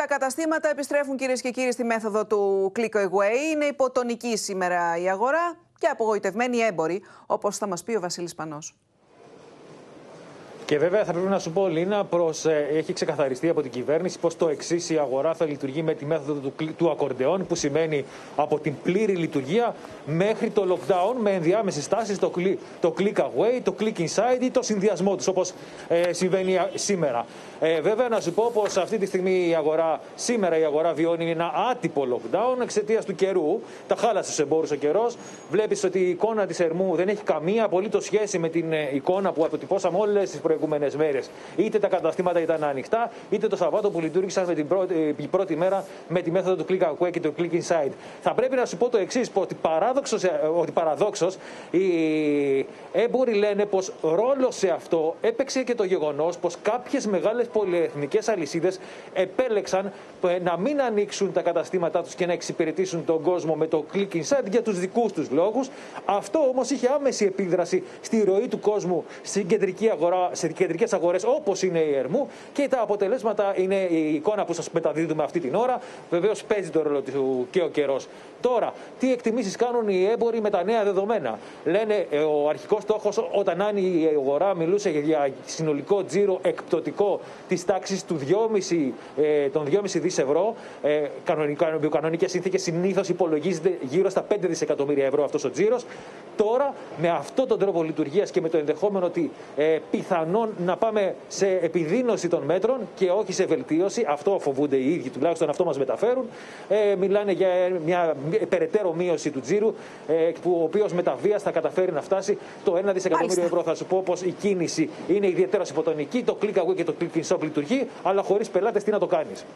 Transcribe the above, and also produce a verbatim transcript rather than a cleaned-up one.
Τα καταστήματα επιστρέφουν, κυρίες και κύριοι, στη μέθοδο του click away. Είναι υποτονική σήμερα η αγορά και απογοητευμένοι έμποροι, όπως θα μας πει ο Βασίλης Πανός. Και βέβαια θα πρέπει να σου πω, Λίνα, προς, ε, έχει ξεκαθαριστεί από την κυβέρνηση πως το εξής: η αγορά θα λειτουργεί με τη μέθοδο του, του ακορντεόν, που σημαίνει από την πλήρη λειτουργία μέχρι το lockdown, με ενδιάμεσες στάσεις, το, το click away, το click inside ή το συνδυασμό τους, όπως ε, συμβαίνει σήμερα. Ε, βέβαια, να σου πω πως αυτή τη στιγμή η αγορά, σήμερα η αγορά βιώνει ένα άτυπο lockdown εξαιτίας του καιρού. Τα χάλασε στους εμπόρους ο καιρός. Βλέπεις ότι η εικόνα της Ερμού δεν έχει καμία απολύτως σχέση με την ε, εικόνα που αποτυπώσαμε όλες τις προηγούμενες μέρες. Είτε τα καταστήματα ήταν ανοιχτά, είτε το Σαββάτο που λειτουργήσαν με την πρώτη, η πρώτη μέρα με τη μέθοδο του click away και το click inside. Θα πρέπει να σου πω το εξής: ότι παράδοξος, ότι παραδόξως οι έμποροι λένε πως ρόλο σε αυτό έπαιξε και το γεγονός πως κάποιες μεγάλες πολυεθνικές αλυσίδες επέλεξαν να μην ανοίξουν τα καταστήματά τους και να εξυπηρετήσουν τον κόσμο με το click inside για τους δικούς τους λόγους. Αυτό όμως είχε άμεση επίδραση στη ροή του κόσμου στην κεντρική αγορά, σε κεντρικές αγορές όπως είναι η Ερμού, και τα αποτελέσματα είναι η εικόνα που σας μεταδίδουμε αυτή την ώρα. Βεβαίως παίζει το ρόλο του και ο καιρός. Τώρα, τι εκτιμήσεις κάνουν οι έμποροι με τα νέα δεδομένα? Λένε ο αρχικός στόχος όταν άνοιγε η αγορά μιλούσε για συνολικό τζίρο εκπτωτικό της τάξης του δυόμισι, ε, των δυόμισι δις ευρώ. Ε, κανονικά, κανονικές συνθήκες συνήθως υπολογίζεται γύρω στα πέντε δισεκατομμύρια ευρώ αυτός ο τζίρος. Τώρα, με αυτόν τον τρόπο λειτουργίας και με το ενδεχόμενο ότι ε, πιθανόν να πάμε σε επιδείνωση των μέτρων και όχι σε βελτίωση, αυτό φοβούνται οι ίδιοι, τουλάχιστον αυτό μας μεταφέρουν, ε, μιλάνε για μια περαιτέρω μείωση του τζίρου, ε, που ο οποίος με τα βίας θα καταφέρει να φτάσει το ένα δισεκατομμύριο ευρώ. Θα σου πω πως η κίνηση είναι ιδιαίτερα υποτονική, το click away και το click in shop λειτουργεί, αλλά χωρίς πελάτες τι να το κάνεις.